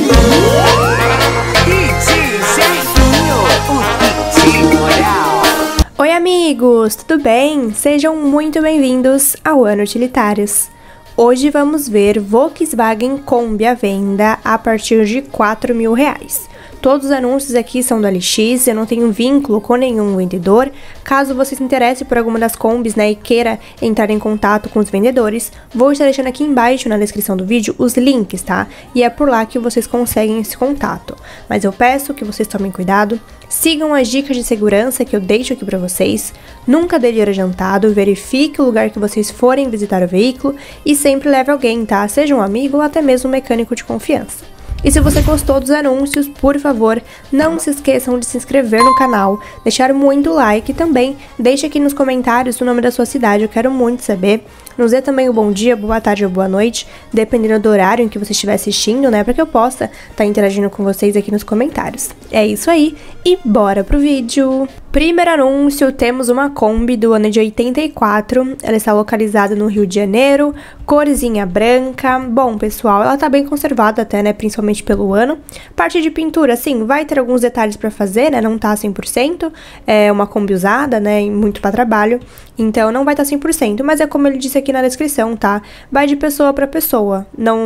Oi amigos, tudo bem? Sejam muito bem-vindos ao Ano Utilitários. Hoje vamos ver Volkswagen Kombi à venda a partir de R$4.000. Todos os anúncios aqui são do LX, eu não tenho vínculo com nenhum vendedor. Caso você se interesse por alguma das Kombis, né, e queira entrar em contato com os vendedores, vou estar deixando aqui embaixo na descrição do vídeo os links, tá? E é por lá que vocês conseguem esse contato. Mas eu peço que vocês tomem cuidado, sigam as dicas de segurança que eu deixo aqui pra vocês, nunca dê dinheiro adiantado, verifique o lugar que vocês forem visitar o veículo e sempre leve alguém, tá? Seja um amigo ou até mesmo um mecânico de confiança. E se você gostou dos anúncios, por favor, não se esqueçam de se inscrever no canal, deixar muito like e também deixe aqui nos comentários o nome da sua cidade, eu quero muito saber. Nos dê também o bom dia, boa tarde ou boa noite, dependendo do horário em que você estiver assistindo, né, para que eu possa estar interagindo com vocês aqui nos comentários. É isso aí, e bora pro vídeo! Primeiro anúncio, temos uma Kombi do ano de 84, ela está localizada no Rio de Janeiro, corzinha branca. Bom, pessoal, ela tá bem conservada até, né, principalmente pelo ano. Parte de pintura, sim, vai ter alguns detalhes pra fazer, né, não tá 100%, é uma Kombi usada, né, e muito pra trabalho, então não vai estar 100%, mas é como ele disse aqui na descrição, tá? Vai de pessoa pra pessoa,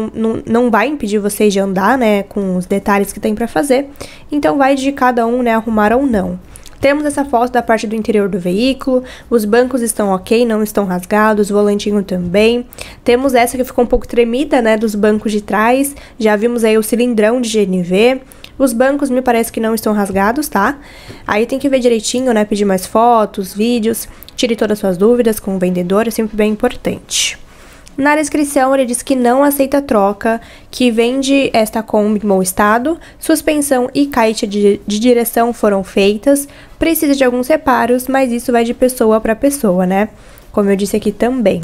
não vai impedir vocês de andar, né, com os detalhes que tem pra fazer, então vai de cada um, né, arrumar ou não. Temos essa foto da parte do interior do veículo, os bancos estão ok, não estão rasgados, o volantinho também. Temos essa que ficou um pouco tremida, né, dos bancos de trás, já vimos aí o cilindrão de GNV. Os bancos me parece que não estão rasgados, tá? Aí tem que ver direitinho, né, pedir mais fotos, vídeos, tire todas as suas dúvidas com o vendedor, é sempre bem importante. Na descrição ele diz que não aceita troca, que vende esta Kombi em bom estado, suspensão e caixa de direção foram feitas, precisa de alguns reparos, mas isso vai de pessoa para pessoa, né? Como eu disse aqui também.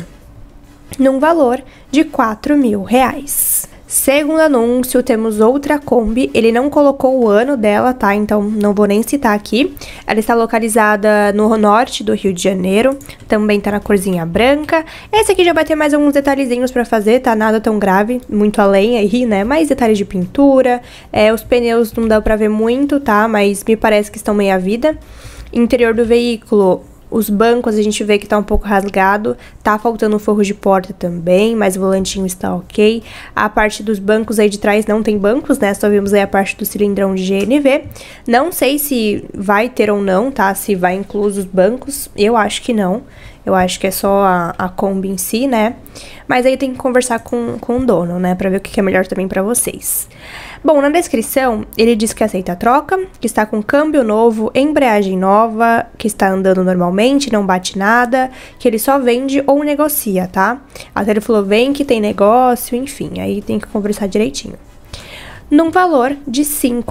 Num valor de R$4.000. Segundo anúncio, temos outra Kombi, ele não colocou o ano dela, tá? Então não vou nem citar aqui. Ela está localizada no norte do Rio de Janeiro, também tá na corzinha branca. Essa aqui já vai ter mais alguns detalhezinhos pra fazer, tá? Nada tão grave, muito além aí, né? Mais detalhes de pintura, os pneus não dá pra ver muito, tá? Mas me parece que estão meia vida. Interior do veículo, os bancos a gente vê que tá um pouco rasgado, tá faltando um forro de porta também, mas o volantinho está ok. A parte dos bancos aí de trás não tem bancos, né, só vimos aí a parte do cilindrão de GNV. Não sei se vai ter ou não, tá, se vai incluso os bancos, eu acho que não. Eu acho que é só a Kombi em si, né? Mas aí tem que conversar com o dono, né? Pra ver o que é melhor também pra vocês. Bom, na descrição, ele diz que aceita a troca, que está com câmbio novo, embreagem nova, que está andando normalmente, não bate nada, que ele só vende ou negocia, tá? Até ele falou, vem que tem negócio, enfim, aí tem que conversar direitinho. Num valor de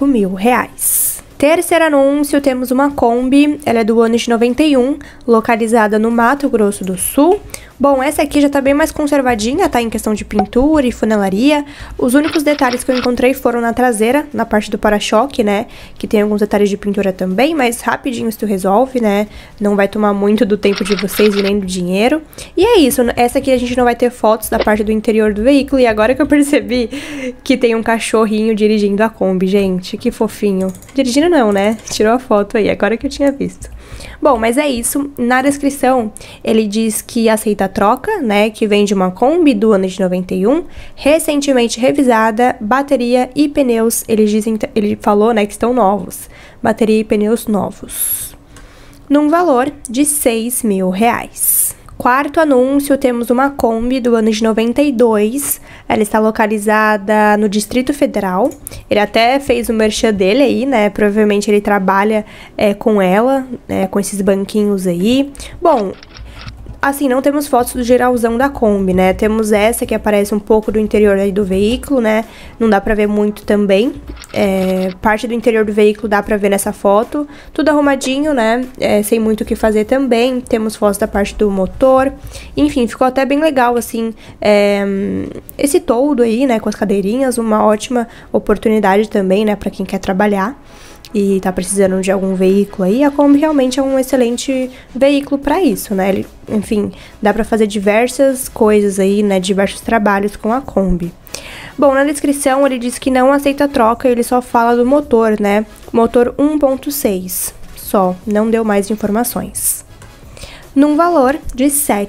R$5.000. Terceiro anúncio, temos uma Kombi, ela é do ano de 91, localizada no Mato Grosso do Sul. Bom, essa aqui já tá bem mais conservadinha, tá? Em questão de pintura e funelaria. Os únicos detalhes que eu encontrei foram na traseira, na parte do para-choque, né? Que tem alguns detalhes de pintura também, mas rapidinho isso resolve, né? Não vai tomar muito do tempo de vocês e nem do dinheiro. E é isso, essa aqui a gente não vai ter fotos da parte do interior do veículo. E agora que eu percebi que tem um cachorrinho dirigindo a Kombi, gente, que fofinho. Dirigindo não, né? Tirou a foto aí, agora que eu tinha visto. Bom, mas é isso. Na descrição, ele diz que aceita a troca, né? Que vem de uma Kombi do ano de 91, recentemente revisada, bateria e pneus. Ele falou, né, que estão novos. Bateria e pneus novos. Num valor de R$6.000. Quarto anúncio, temos uma Kombi do ano de 92, ela está localizada no Distrito Federal, ele até fez o merchan dele aí, né, provavelmente ele trabalha com ela, com esses banquinhos aí. Bom, assim, não temos fotos do geralzão da Kombi, né? Temos essa que aparece um pouco do interior aí do veículo, né? Não dá pra ver muito também. Parte do interior do veículo dá pra ver nessa foto. Tudo arrumadinho, né? Sem muito o que fazer também. Temos fotos da parte do motor. Enfim, ficou até bem legal, assim. Esse toldo aí, né? Com as cadeirinhas, uma ótima oportunidade também, né? Pra quem quer trabalhar e tá precisando de algum veículo aí, a Kombi realmente é um excelente veículo para isso, né? Ele, enfim, dá para fazer diversas coisas aí, né? Diversos trabalhos com a Kombi. Bom, na descrição ele diz que não aceita troca, ele só fala do motor, né? Motor 1.6, só, não deu mais informações. Num valor de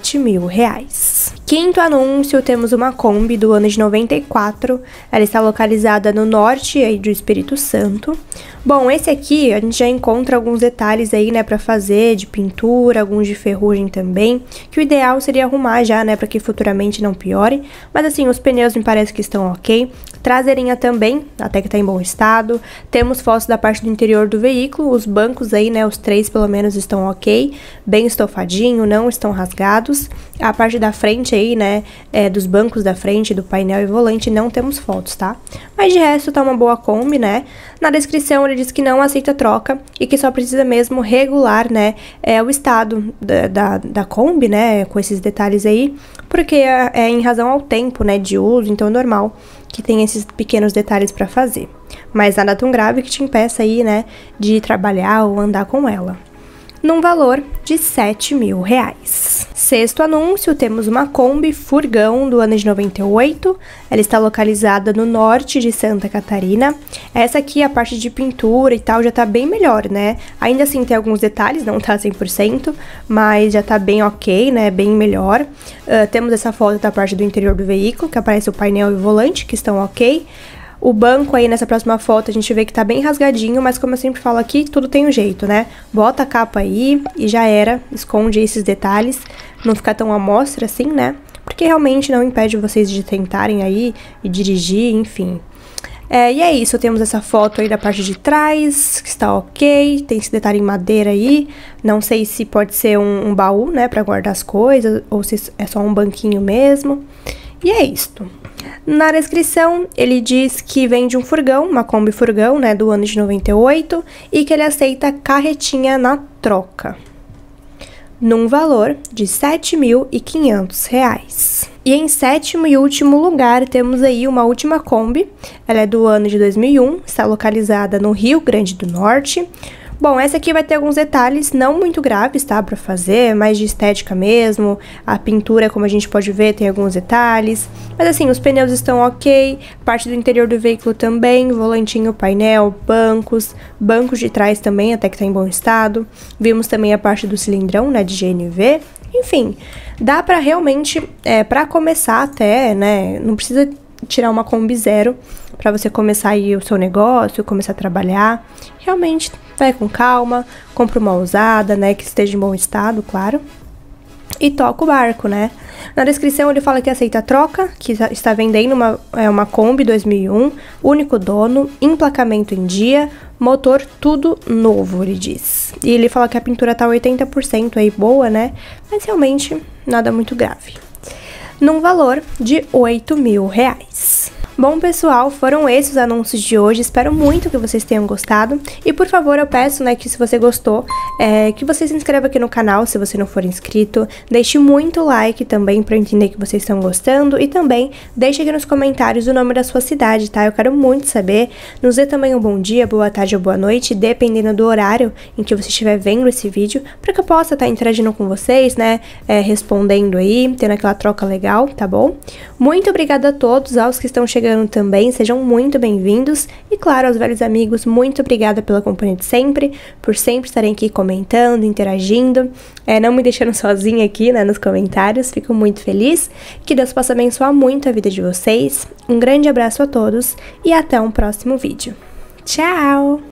R$7.000. Quinto anúncio, temos uma Kombi do ano de 94, ela está localizada no norte aí do Espírito Santo. Bom, esse aqui a gente já encontra alguns detalhes aí, né, pra fazer de pintura, alguns de ferrugem também, que o ideal seria arrumar já, né, pra que futuramente não piore, mas assim, os pneus me parece que estão ok. Traseirinha também, até que tá em bom estado. Temos fotos da parte do interior do veículo, os bancos aí, né, os 3 pelo menos estão ok, bem estofadinho, não estão rasgados. A parte da frente aí, né, dos bancos da frente, do painel e volante, não temos fotos, tá? Mas de resto tá uma boa Kombi, né? Na descrição ele diz que não aceita troca e que só precisa mesmo regular, né, o estado da Kombi, né, com esses detalhes aí, porque é em razão ao tempo, né, de uso, então é normal que tem esses pequenos detalhes pra fazer. Mas nada tão grave que te impeça aí, né, de trabalhar ou andar com ela. Num valor de R$7.000. Sexto anúncio, temos uma Kombi furgão do ano de 98, ela está localizada no norte de Santa Catarina. Essa aqui, a parte de pintura e tal, já tá bem melhor, né? Ainda assim tem alguns detalhes, não tá 100%, mas já tá bem ok, né? Bem melhor. Temos essa foto da parte do interior do veículo, que aparece o painel e o volante, que estão ok. O banco aí, nessa próxima foto, a gente vê que tá bem rasgadinho, mas como eu sempre falo aqui, tudo tem um jeito, né? Bota a capa aí e já era, esconde esses detalhes, não ficar tão à mostra assim, né? Porque realmente não impede vocês de tentarem aí e dirigir, enfim. E é isso, temos essa foto aí da parte de trás, que está ok, tem esse detalhe em madeira aí, não sei se pode ser um baú, né, pra guardar as coisas, ou se é só um banquinho mesmo. E é isto. Na descrição, ele diz que vem de um furgão, uma Kombi furgão, né, do ano de 98, e que ele aceita carretinha na troca, num valor de R$7.500. E em sétimo e último lugar, temos aí uma última Kombi, ela é do ano de 2001, está localizada no Rio Grande do Norte. Bom, essa aqui vai ter alguns detalhes não muito graves, tá, pra fazer, mais de estética mesmo. A pintura, como a gente pode ver, tem alguns detalhes. Mas assim, os pneus estão ok, parte do interior do veículo também, volantinho, painel, bancos de trás também, até que tá em bom estado. Vimos também a parte do cilindrão, né, de GNV. Enfim, dá pra realmente, pra começar até, né, não precisa tirar uma Kombi zero para você começar aí o seu negócio, começar a trabalhar. Realmente, vai com calma, compra uma usada, né, que esteja em bom estado, claro, e toca o barco, né. Na descrição ele fala que aceita troca, que está vendendo uma Kombi 2001, único dono, emplacamento em dia, motor tudo novo, ele diz. E ele fala que a pintura tá 80% aí boa, né, mas realmente nada muito grave. Num valor de R$8.000. Bom, pessoal, foram esses os anúncios de hoje, espero muito que vocês tenham gostado. E, por favor, eu peço, né, que se você gostou, que você se inscreva aqui no canal, se você não for inscrito. Deixe muito like também pra eu entender que vocês estão gostando. E também, deixe aqui nos comentários o nome da sua cidade, tá? Eu quero muito saber. Nos dê também um bom dia, boa tarde ou boa noite, dependendo do horário em que você estiver vendo esse vídeo, para que eu possa estar interagindo com vocês, né, respondendo aí, tendo aquela troca legal, tá bom? Muito obrigada a todos, aos que estão chegando também, sejam muito bem-vindos. E claro, aos velhos amigos, muito obrigada pela companhia de sempre, por sempre estarem aqui comentando, interagindo, não me deixando sozinha aqui, né, nos comentários. Fico muito feliz, que Deus possa abençoar muito a vida de vocês. Um grande abraço a todos e até um próximo vídeo. Tchau!